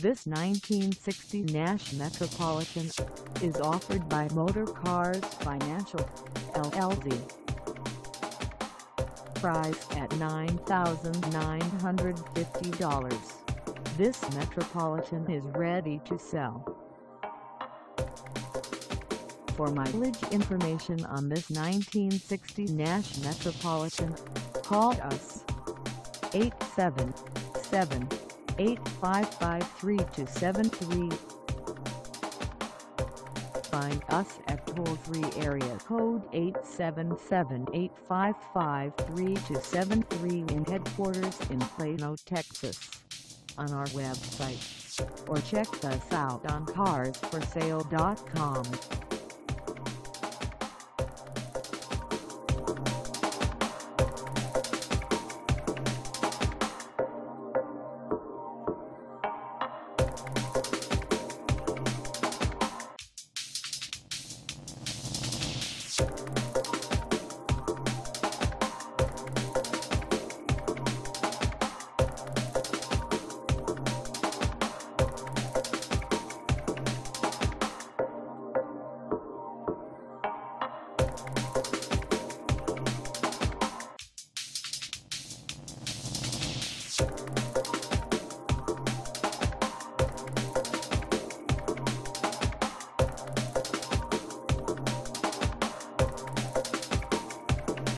This 1960 Nash Metropolitan is offered by Motorcars Financial, LLC. Price at $9,950. This Metropolitan is ready to sell. For mileage information on this 1960 Nash Metropolitan, call us 877-855-3273. Find us at toll-free area code 877-855-3273 in headquarters in Plano, Texas, on our website, or check us out on carsforsale.com.